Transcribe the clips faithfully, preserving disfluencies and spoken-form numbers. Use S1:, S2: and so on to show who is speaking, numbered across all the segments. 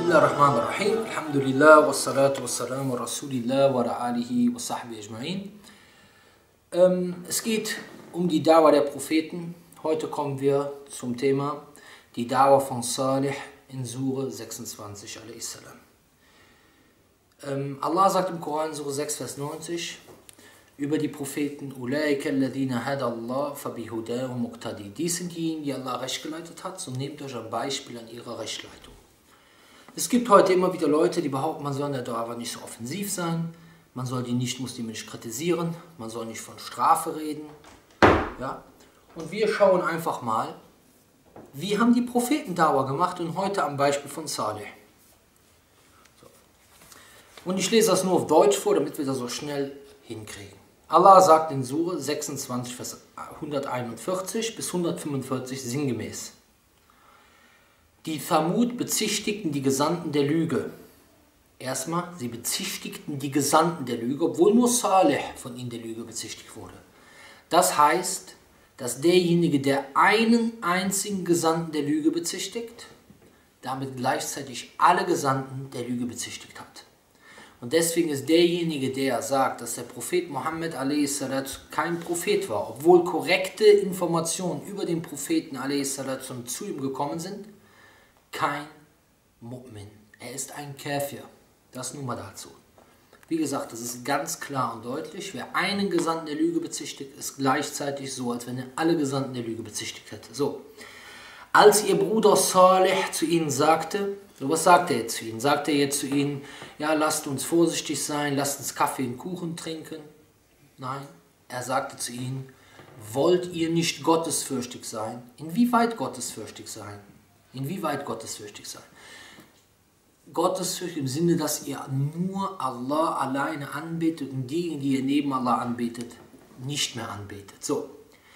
S1: Bismillahirrahmanirrahim. Alhamdulillah, wassalatu wassalamu rasulillah wa ala alihi wa sahbihi ajma'in. Ähm, es geht um die Dawa der Propheten. Heute kommen wir zum Thema die Dawa von Salih in Sure sechsundzwanzig. Ähm, Allah sagt im Koran, Sure sechs, Vers neunzig, über die Propheten: Ulaika alladhina hada Allah fabihudahu muqtadi. Dies sind diejenigen, die Allah recht geleitet hat, so nehmt euch ein Beispiel an ihrer Rechtleitung. Es gibt heute immer wieder Leute, die behaupten, man soll in der Dawa nicht so offensiv sein, man soll die nicht-muslimisch kritisieren, man soll nicht von Strafe reden. Ja? Und wir schauen einfach mal, wie haben die Propheten Dawa gemacht, und heute am Beispiel von Salih. So. Und ich lese das nur auf Deutsch vor, damit wir das so schnell hinkriegen. Allah sagt in Sure sechsundzwanzig, Vers hunderteinundvierzig bis hundertfünfundvierzig sinngemäß: Die Thamud bezichtigten die Gesandten der Lüge. Erstmal, sie bezichtigten die Gesandten der Lüge, obwohl nur Salih von ihnen der Lüge bezichtigt wurde. Das heißt, dass derjenige, der einen einzigen Gesandten der Lüge bezichtigt, damit gleichzeitig alle Gesandten der Lüge bezichtigt hat. Und deswegen ist derjenige, der sagt, dass der Prophet Mohammed a s. kein Prophet war, obwohl korrekte Informationen über den Propheten a s. zu ihm gekommen sind, kein Mu'min. Er ist ein Kafir. Das nur mal dazu. Wie gesagt, das ist ganz klar und deutlich. Wer einen Gesandten der Lüge bezichtigt, ist gleichzeitig so, als wenn er alle Gesandten der Lüge bezichtigt hätte. So. Als ihr Bruder Salih zu ihnen sagte, so was sagt er jetzt zu ihnen? Sagt er jetzt zu ihnen, ja, lasst uns vorsichtig sein, lasst uns Kaffee und Kuchen trinken? Nein, er sagte zu ihnen, wollt ihr nicht gottesfürchtig sein? Inwieweit gottesfürchtig sein? Inwieweit gottesfürchtig sein? Gottesfürchtig im Sinne, dass ihr nur Allah alleine anbetet und diejenigen, die ihr neben Allah anbetet, nicht mehr anbetet. So.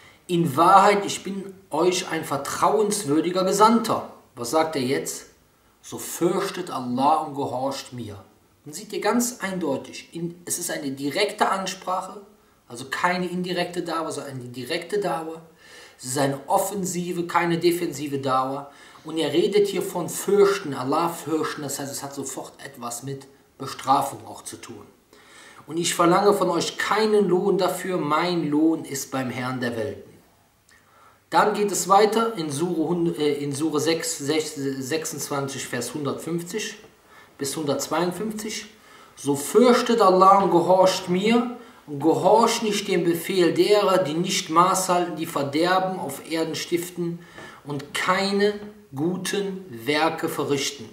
S1: In Wahrheit, ich bin euch ein vertrauenswürdiger Gesandter. Was sagt er jetzt? So fürchtet Allah und gehorcht mir. Und seht ihr ganz eindeutig, in, es ist eine direkte Ansprache, also keine indirekte Dawa, sondern eine direkte Dawa. Es ist eine offensive, keine defensive Dawa. Und er redet hier von Fürchten, Allah fürchten, das heißt, es hat sofort etwas mit Bestrafung auch zu tun. Und ich verlange von euch keinen Lohn dafür, mein Lohn ist beim Herrn der Welten. Dann geht es weiter in Sure, äh, in Sure sechs, sechsundzwanzig, Vers hundertfünfzig bis hundertzweiundfünfzig. So fürchtet Allah und gehorcht mir und gehorcht nicht dem Befehl derer, die nicht Maß halten, die Verderben auf Erden stiften und keine guten Werke verrichten.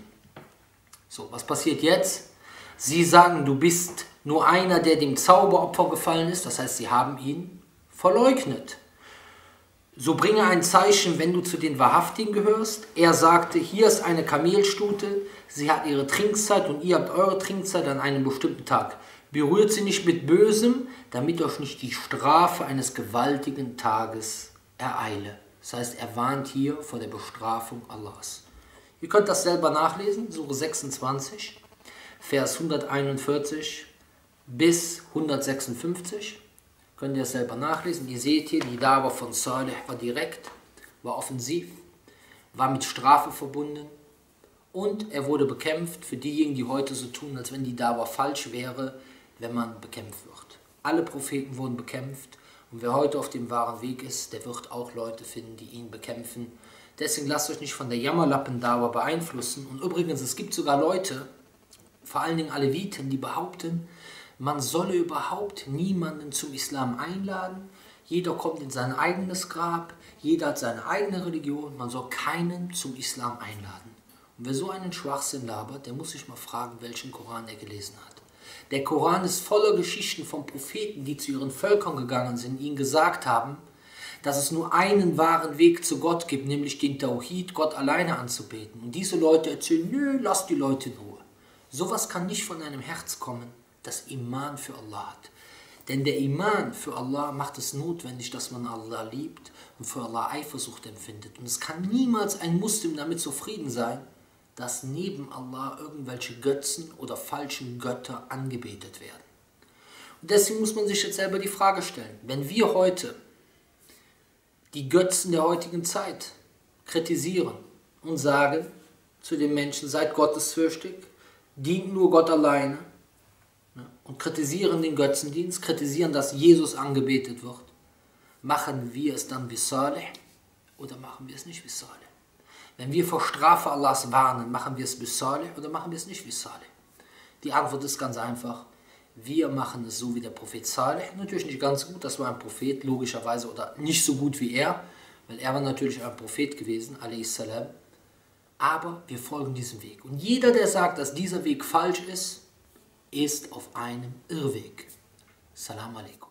S1: So, was passiert jetzt? Sie sagen, du bist nur einer, der dem Zauberopfer gefallen ist, das heißt, sie haben ihn verleugnet. So bringe ein Zeichen, wenn du zu den Wahrhaftigen gehörst. Er sagte, hier ist eine Kamelstute, sie hat ihre Trinkzeit und ihr habt eure Trinkzeit an einem bestimmten Tag. Berührt sie nicht mit Bösem, damit euch nicht die Strafe eines gewaltigen Tages ereile. Das heißt, er warnt hier vor der Bestrafung Allahs. Ihr könnt das selber nachlesen, Sure sechsundzwanzig, Vers hunderteinundvierzig bis hundertsechsundfünfzig. Könnt ihr das selber nachlesen. Ihr seht hier, die Dawa von Salih war direkt, war offensiv, war mit Strafe verbunden und er wurde bekämpft für diejenigen, die heute so tun, als wenn die Dawa falsch wäre, wenn man bekämpft wird. Alle Propheten wurden bekämpft. Und wer heute auf dem wahren Weg ist, der wird auch Leute finden, die ihn bekämpfen. Deswegen lasst euch nicht von der Jammerlappen-Dawa beeinflussen. Und übrigens, es gibt sogar Leute, vor allen Dingen Aleviten, die behaupten, man solle überhaupt niemanden zum Islam einladen. Jeder kommt in sein eigenes Grab, jeder hat seine eigene Religion, man soll keinen zum Islam einladen. Und wer so einen Schwachsinn labert, der muss sich mal fragen, welchen Koran er gelesen hat. Der Koran ist voller Geschichten von Propheten, die zu ihren Völkern gegangen sind, ihnen gesagt haben, dass es nur einen wahren Weg zu Gott gibt, nämlich den Tawhid, Gott alleine anzubeten. Und diese Leute erzählen, nö, lasst die Leute in Ruhe. Sowas kann nicht von einem Herz kommen, das Iman für Allah hat. Denn der Iman für Allah macht es notwendig, dass man Allah liebt und für Allah Eifersucht empfindet. Und es kann niemals ein Muslim damit zufrieden sein, dass neben Allah irgendwelche Götzen oder falschen Götter angebetet werden. Und deswegen muss man sich jetzt selber die Frage stellen, wenn wir heute die Götzen der heutigen Zeit kritisieren und sagen, zu den Menschen, seid gottesfürchtig, dient nur Gott alleine, ne, und kritisieren den Götzendienst, kritisieren, dass Jesus angebetet wird. Machen wir es dann wie Saleh oder machen wir es nicht wie Saleh? Wenn wir vor Strafe Allahs warnen, machen wir es wie Saleh oder machen wir es nicht wie Saleh? Die Antwort ist ganz einfach. Wir machen es so wie der Prophet Saleh. Natürlich nicht ganz gut, das war ein Prophet, logischerweise, oder nicht so gut wie er, weil er war natürlich ein Prophet gewesen, a.s. Aber wir folgen diesem Weg. Und jeder, der sagt, dass dieser Weg falsch ist, ist auf einem Irrweg. Salam alaikum.